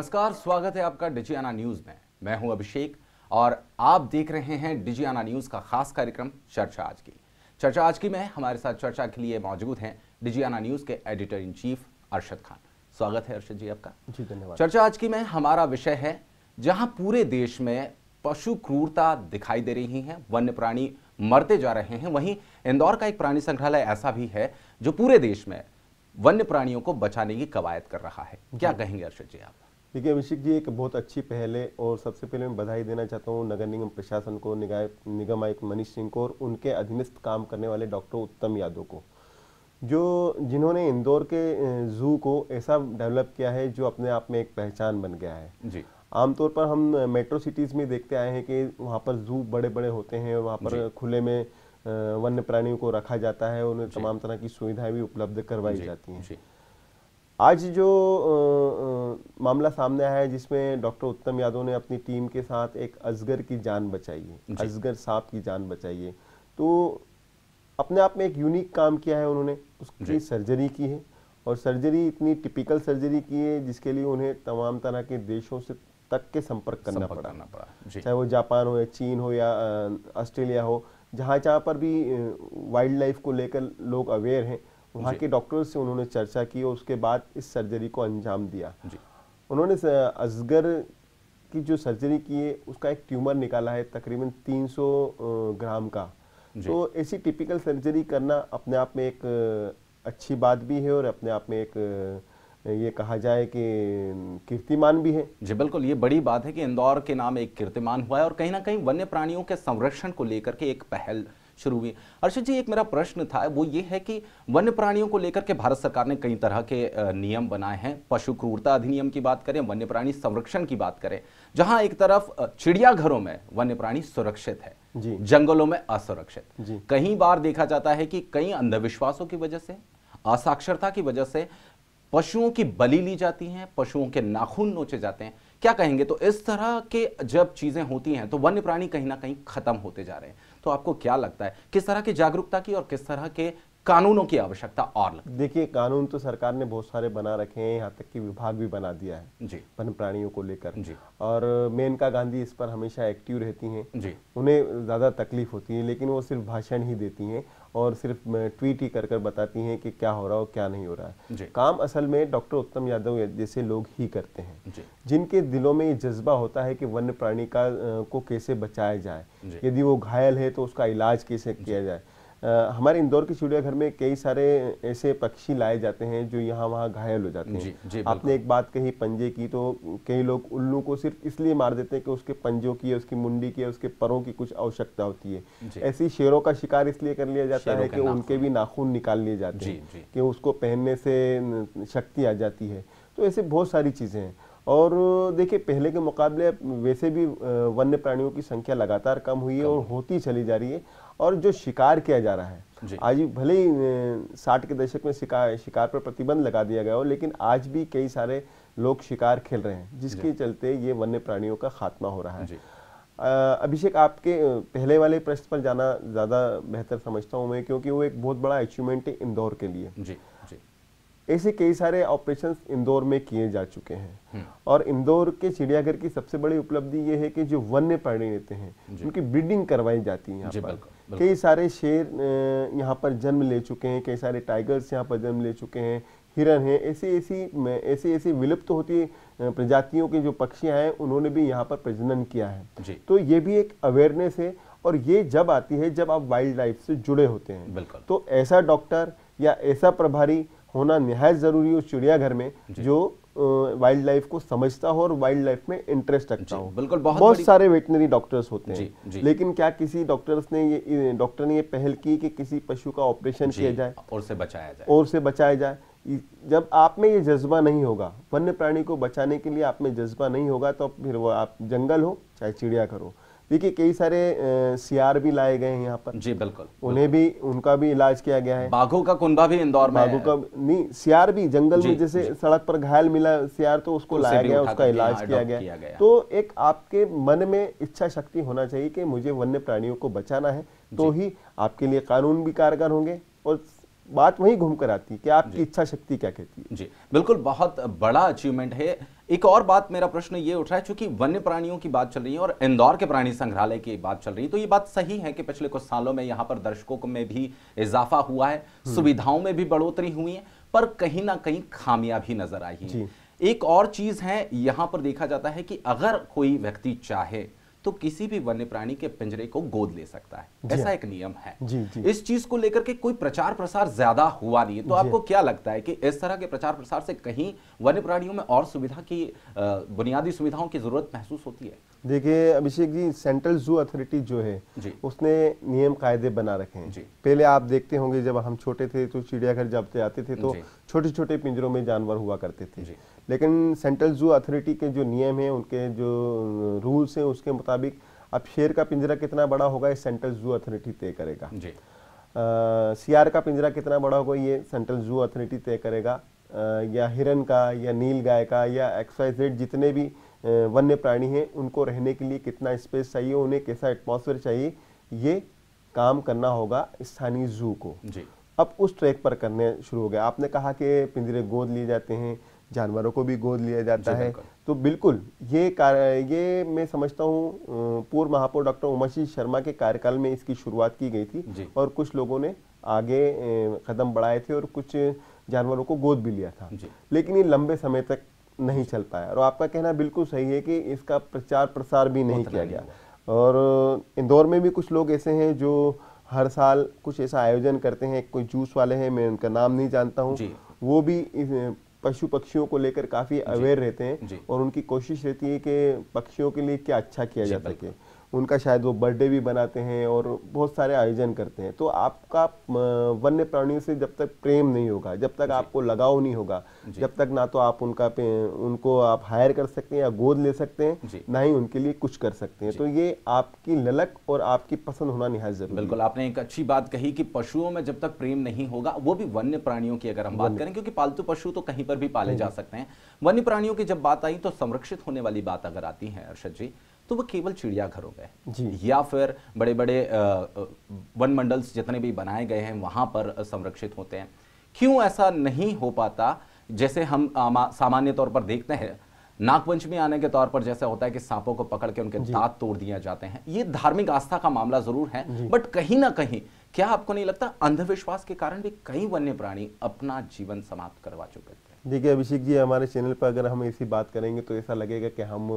नमस्कार, स्वागत है आपका डिजियाना न्यूज में। मैं हूं अभिषेक और आप देख रहे हैं डिजियाना न्यूज का खास कार्यक्रम चर्चा आज की। चर्चा आज की में हमारे साथ चर्चा के लिए मौजूद हैं डिजियाना न्यूज के editor in chief Arshad Khan. स्वागत है अरशद जी आपका। जी धन्यवाद। चर्चा आज की में हमारा विषय है जहां पूरे देश में पशु क्रूरता दिखाई दे रही है, वन्य प्राणी मरते जा रहे हैं, वहीं इंदौर का एक प्राणी संग्रहालय ऐसा भी है जो पूरे देश में वन्य प्राणियों को बचाने की कवायद कर रहा है। क्या कहेंगे अर्शद जी आप? देखिए अभिषेक जी, एक बहुत अच्छी पहल है और सबसे पहले मैं बधाई देना चाहता हूँ नगर निगम प्रशासन को, निगम आयुक्त मनीष सिंह को और उनके अधीनस्थ काम करने वाले डॉक्टर उत्तम यादव को, जिन्होंने इंदौर के जू को ऐसा डेवलप किया है जो अपने आप में एक पहचान बन गया है। जी आमतौर पर हम मेट्रो सिटीज़ में देखते आए हैं कि वहाँ पर जू बड़े बड़े होते हैं, वहाँ पर खुले में वन्य प्राणियों को रखा जाता है, उन्हें तमाम तरह की सुविधाएं भी उपलब्ध करवाई जाती हैं। आज जो मामला सामने आया है जिसमें डॉक्टर उत्तम यादव ने अपनी टीम के साथ एक अजगर की जान बचाई है, अजगर सांप की जान बचाई है, तो अपने आप में एक यूनिक काम किया है। उन्होंने उसकी सर्जरी की है और सर्जरी इतनी टिपिकल सर्जरी की है जिसके लिए उन्हें तमाम तरह के देशों से तक के संपर्क करना पड़ा, चाहे वो जापान हो या चीन हो या ऑस्ट्रेलिया हो, जहाँ पर भी वाइल्ड लाइफ को लेकर लोग अवेयर हैं, वहाँ के डॉक्टर्स से उन्होंने चर्चा की और उसके बाद इस सर्जरी को अंजाम दिया। उन्होंने अजगर की जो सर्जरी की है उसका एक ट्यूमर निकाला है तकरीबन 300 ग्राम का। तो ऐसी टिपिकल सर्जरी करना अपने आप में एक अच्छी बात भी है और अपने आप में एक ये कहा जाए कि कीर्तिमान भी है। जी बिल्कुल, ये बड़ी बात है कि इंदौर के नाम एक कीर्तिमान हुआ है और कहीं ना कहीं वन्य प्राणियों के संरक्षण को लेकर के एक पहल शुरू हुई। अर्शद जी, एक मेरा प्रश्न था वो ये है कि वन्य प्राणियों को लेकर के भारत सरकार ने कई तरह के नियम बनाए हैं। पशु क्रूरता अधिनियम की बात करें, वन्य प्राणी संरक्षण की बात करें, जहां एक तरफ चिड़ियाघरों में वन्य प्राणी सुरक्षित है, जंगलों में असुरक्षित। कई बार देखा जाता है कि कई अंधविश्वासों की वजह से, असाक्षरता की वजह से पशुओं की बलि ली जाती हैं, पशुओं के नाखून नोचे जाते हैं। क्या कहेंगे? तो इस तरह के जब चीजें होती हैं तो वन्य प्राणी कहीं ना कहीं खत्म होते जा रहे हैं। तो आपको क्या लगता है किस तरह की जागरूकता की और किस तरह के कानूनों की आवश्यकता और लगती है? देखिए, कानून तो सरकार ने बहुत सारे बना रखे हैं, यहाँ तक कि विभाग भी बना दिया है जी वन्य प्राणियों को लेकर। और मेनका गांधी इस पर हमेशा एक्टिव रहती हैं जी। उन्हें ज़्यादा तकलीफ होती है लेकिन वो सिर्फ भाषण ही देती हैं और सिर्फ ट्वीट ही कर बताती हैं कि क्या हो रहा हो क्या नहीं हो रहा है। काम असल में डॉक्टर उत्तम यादव जैसे लोग ही करते हैं, जिनके दिलों में ये जज्बा होता है कि वन्य प्राणी को कैसे बचाया जाए, यदि वो घायल है तो उसका इलाज कैसे किया जाए। हमारे इंदौर के चिड़ियाघर में कई सारे ऐसे पक्षी लाए जाते हैं जो यहाँ वहाँ घायल हो जाते हैं। आपने एक बात कही पंजे की, तो कई लोग उल्लू को सिर्फ इसलिए मार देते हैं कि उसके पंजों की, उसकी मुंडी की, उसके परों की कुछ आवश्यकता होती है। ऐसी शेरों का शिकार इसलिए कर लिया जाता है कि उनके भी नाखून निकाल लिए जाते हैं कि उसको पहनने से शक्ति आ जाती है। तो ऐसे बहुत सारी चीज़ें हैं। और देखिए, पहले के मुकाबले वैसे भी वन्य प्राणियों की संख्या लगातार कम हुई है और होती चली जा रही है। और जो शिकार किया जा रहा है, आज भले ही 60 के दशक में शिकार पर प्रतिबंध लगा दिया गया हो, लेकिन आज भी कई सारे लोग शिकार खेल रहे हैं जिसके चलते ये वन्य प्राणियों का खात्मा हो रहा है। अभिषेक, आपके पहले वाले प्रश्न पर जाना ज़्यादा बेहतर समझता हूँ मैं, क्योंकि वो एक बहुत बड़ा अचीवमेंट है इंदौर के लिए। ऐसे कई सारे ऑपरेशंस इंदौर में किए जा चुके हैं और इंदौर के चिड़ियाघर की सबसे बड़ी उपलब्धि ये है कि जो वन्य प्राणी रहते हैं उनकी ब्रीडिंग करवाई जाती है। यहाँ पर कई सारे शेर यहाँ पर जन्म ले चुके हैं, कई सारे टाइगर्स यहाँ पर जन्म ले चुके हैं, हिरन हैं, ऐसी विलुप्त होती प्रजातियों के जो पक्षियाँ हैं उन्होंने भी यहाँ पर प्रजनन किया है। तो ये भी एक अवेयरनेस है और ये जब आती है जब आप वाइल्ड लाइफ से जुड़े होते हैं। तो ऐसा डॉक्टर या ऐसा प्रभारी होना निहायत जरूरी है उस चिड़ियाघर में जो वाइल्ड लाइफ को समझता हो और वाइल्ड लाइफ में इंटरेस्ट रखता हो। बिल्कुल, बहुत सारे वेटनरी डॉक्टर्स होते हैं लेकिन क्या किसी डॉक्टर ने ये पहल की कि किसी पशु का ऑपरेशन किया जाए और से बचाया जाए? जब आप में ये जज्बा नहीं होगा, वन्य प्राणी को बचाने के लिए आप में जज्बा नहीं होगा, तो फिर वो आप जंगल हो चाहे चिड़ियाघर हो। देखिए, कई सारे सियार भी लाए गए हैं यहाँ पर। जी बिल्कुल, उनका भी इलाज किया गया है। बाघों का कुनबा भी इंदौर में, बाघों का नहीं, सियार भी जंगल में, जैसे सड़क पर घायल मिला सियार तो उसको लाया गया, उसका इलाज किया गया। तो एक आपके मन में इच्छा शक्ति होना चाहिए कि मुझे वन्य प्राणियों को बचाना है, तो ही आपके लिए कानून भी कारगर होंगे और बात वहीं घूम कर आती है कि आपकी इच्छा शक्ति क्या कहती है। जी बिल्कुल, बहुत बड़ा अचीवमेंट है एक और बात, मेरा प्रश्न ये उठ रहा है, चूंकि वन्य प्राणियों की बात चल रही है और इंदौर के प्राणी संग्रहालय की बात चल रही है, तो ये बात सही है कि पिछले कुछ सालों में यहाँ पर दर्शकों में भी इजाफा हुआ है, सुविधाओं में भी बढ़ोतरी हुई है, पर कहीं ना कहीं खामियां भी नजर आई हैं। एक और चीज है, यहां पर देखा जाता है कि अगर कोई व्यक्ति चाहे तो किसी भी वन्य प्राणी के पिंजरे को गोद ले सकता है, ऐसा एक नियम है। इस चीज को लेकर के कोई प्रचार प्रसार ज्यादा हुआ नहीं है, तो आपको क्या लगता है कि इस तरह के प्रचार प्रसार से कहीं वन्य प्राणियों में और सुविधा की, बुनियादी सुविधाओं की जरूरत महसूस होती है? देखिए Abhishek ji, central zoo authority जो है उसने नियम कायदे बना रखे हैं। पहले आप देखते होंगे जब हम छोटे थे तो चिड़ियाघर जब जाते थे तो छोटे छोटे पिंजरों में जानवर हुआ करते थे, लेकिन सेंट्रल जू अथॉरिटी के जो नियम है, उनके जो रूल्स हैं, उसके मुताबिक अब शेर का पिंजरा कितना बड़ा होगा ये सेंट्रल जू अथॉरिटी तय करेगा। सियार का पिंजरा कितना बड़ा होगा ये सेंट्रल जू अथॉरिटी तय करेगा, या हिरन का या नील गाय का या XYZ जितने भी वन्य प्राणी हैं उनको रहने के लिए कितना स्पेस चाहिए, उन्हें कैसा एटमॉस्फेयर चाहिए, ये काम करना होगा स्थानीय जू को। अब उस ट्रैक पर करने शुरू हो गया। आपने कहा कि पिंजरे गोद लिए जाते हैं, जानवरों को भी गोद लिया जाता है, तो बिल्कुल ये मैं समझता हूँ पूर्व महापौर डॉक्टर उमाशीष शर्मा के कार्यकाल में इसकी शुरुआत की गई थी और कुछ लोगों ने आगे कदम बढ़ाए थे और कुछ जानवरों को गोद भी लिया था, लेकिन ये लंबे समय तक नहीं चल पाया। और आपका कहना बिल्कुल सही है कि इसका प्रचार प्रसार भी नहीं किया गया। और इंदौर में भी कुछ लोग ऐसे हैं जो हर साल कुछ ऐसा आयोजन करते हैं, कोई जूस वाले हैं, मैं उनका नाम नहीं जानता हूँ, वो भी पशु पक्षियों को लेकर काफी अवेयर रहते हैं और उनकी कोशिश रहती है कि पक्षियों के लिए क्या अच्छा किया जा सके। उनका शायद वो बर्थडे भी बनाते हैं और बहुत सारे आयोजन करते हैं। तो आपका वन्य प्राणियों से जब तक प्रेम नहीं होगा, जब तक आपको लगाव नहीं होगा, जब तक ना तो आप उनको आप हायर कर सकते हैं या गोद ले सकते हैं, ना ही उनके लिए कुछ कर सकते हैं। तो ये आपकी ललक और आपकी पसंद होना निहायत जरूरी है। बिल्कुल, आपने एक अच्छी बात कही कि पशुओं में जब तक प्रेम नहीं होगा, वो भी वन्य प्राणियों की अगर हम बात करें, क्योंकि पालतू पशु तो कहीं पर भी पाले जा सकते हैं, वन्य प्राणियों की जब बात आई तो संरक्षित होने वाली बात अगर आती है अर्शद जी, तो वो केवल चिड़ियाघरों में या फिर बड़े बड़े वन मंडल्स जितने भी बनाए गए हैं वहां पर संरक्षित होते हैं। क्यों ऐसा नहीं हो पाता? जैसे हम सामान्य तौर पर देखते हैं, नागपंचमी आने के तौर पर जैसे होता है कि सांपों को पकड़ के उनके दांत तोड़ दिए जाते हैं, ये धार्मिक आस्था का मामला जरूर है, बट कहीं ना कहीं क्या आपको नहीं लगता अंधविश्वास के कारण भी कई वन्य प्राणी अपना जीवन समाप्त करवा चुके थे? देखिए अभिषेक जी, हमारे चैनल पर अगर हम ऐसी बात करेंगे तो ऐसा लगेगा कि हम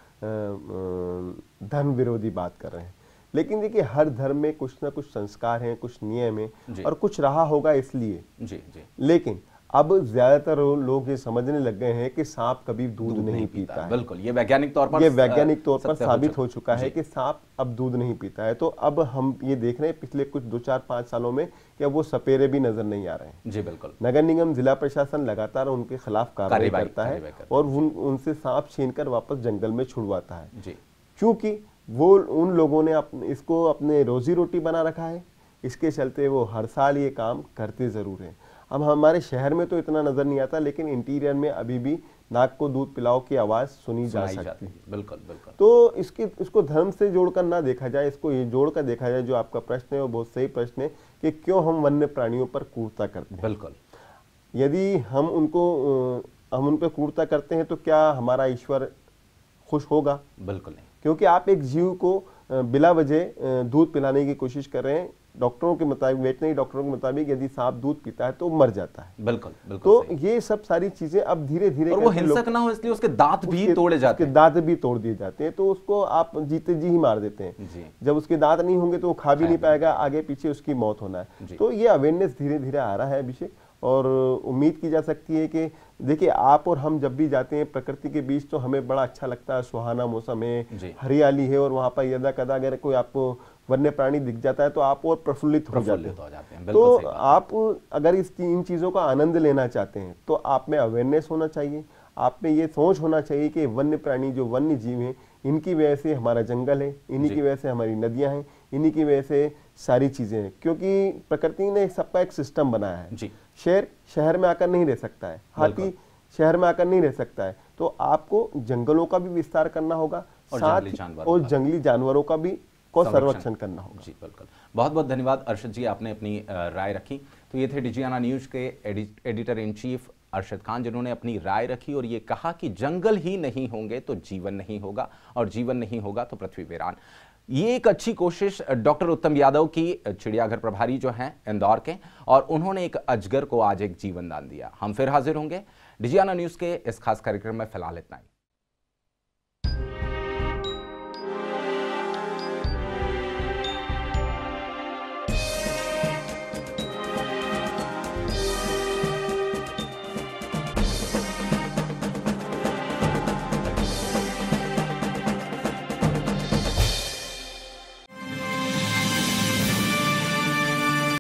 धर्म विरोधी बात कर रहे हैं, लेकिन देखिए हर धर्म में कुछ ना कुछ संस्कार हैं, कुछ नियम हैं और कुछ रहा होगा इसलिए। लेकिन अब ज्यादातर लोग ये समझने लग गए हैं कि सांप कभी दूध नहीं पीता है। बिल्कुल, ये वैज्ञानिक तौर पर साबित हो चुका है कि सांप अब दूध नहीं पीता है। तो अब हम ये देख रहे हैं पिछले कुछ 2-4-5 सालों में कि अब वो सपेरे भी नजर नहीं आ रहे हैं। जी बिल्कुल, नगर निगम जिला प्रशासन लगातार उनके खिलाफ कार्रवाई करता है और उनसे सांप छीनकर वापस जंगल में छुड़वाता है, क्योंकि वो उन लोगों ने इसको अपने रोजी रोटी बना रखा है। इसके चलते वो हर साल ये काम करते जरूर हैं। अब हमारे शहर में तो इतना नजर नहीं आता, लेकिन इंटीरियर में अभी भी नाक को दूध पिलाओ की आवाज सुनी जा सकती है। बिल्कुल बिल्कुल। तो इसको धर्म से जोड़कर ना देखा जाए, इसको ये जोड़कर देखा जाए। जो आपका प्रश्न है वो बहुत सही प्रश्न है कि क्यों हम वन्य प्राणियों पर क्रूरता करते हैं। बिल्कुल, यदि हम उन पर क्रूरता करते हैं तो क्या हमारा ईश्वर खुश होगा? बिल्कुल नहीं, क्योंकि आप एक जीव को बिला वजह दूध पिलाने की कोशिश कर रहे हैं। डॉक्टरों के मुताबिक, वेटनरी डॉक्टरों के मुताबिक यदि सांप दूध पीता है तो मर जाता है। बिल्कुल बिल्कुल। तो ये सब सारी चीजें अब धीरे धीरे, और वो हिंसक ना हो इसलिए उसके दांत भी तोड़े जाते हैं। दांत भी तोड़ दिए जाते हैं, तो उसको आप जीते जी ही मार देते हैं। जब उसके दांत नहीं होंगे तो वो खा भी नहीं पाएगा, आगे पीछे उसकी मौत होना है। तो ये अवेयरनेस धीरे धीरे आ रहा है अभिषेक, और उम्मीद की जा सकती है कि देखिए आप और हम जब भी जाते हैं प्रकृति के बीच तो हमें बड़ा अच्छा लगता है। सुहाना मौसम है, हरियाली है, और वहाँ पर यदा कदा अगर कोई आपको वन्य प्राणी दिख जाता है तो आप और प्रफुल्लित हो जाते हैं। तो आप अगर इन चीज़ों का आनंद लेना चाहते हैं तो आप में अवेयरनेस होना चाहिए, आप में ये सोच होना चाहिए कि वन्य प्राणी जो वन्य जीव हैं, इनकी वजह से हमारा जंगल है, इन्हीं की वजह से हमारी नदियाँ हैं, इन्हीं की वजह से सारी चीज़ें हैं। क्योंकि प्रकृति ने सबका एक सिस्टम बनाया है। शेर शहर में आकर नहीं रह सकता है, हाथी शहर में आकर नहीं रह सकता है, तो आपको जंगलों का भी विस्तार करना होगा और जंगली जानवरों का भी संरक्षण करना होगा। जी बिल्कुल। बहुत बहुत धन्यवाद अर्शद जी, आपने अपनी राय रखी। तो ये थे डिजियाना न्यूज के editor in chief Arshad Khan, जिन्होंने अपनी राय रखी और ये कहा कि जंगल ही नहीं होंगे तो जीवन नहीं होगा, और जीवन नहीं होगा तो पृथ्वी वीरान। ये एक अच्छी कोशिश डॉक्टर उत्तम यादव की, चिड़ियाघर प्रभारी जो हैं इंदौर के, और उन्होंने एक अजगर को आज एक जीवन दान दिया। हम फिर हाजिर होंगे डिजियाना न्यूज़ के इस खास कार्यक्रम में। फिलहाल इतना ही।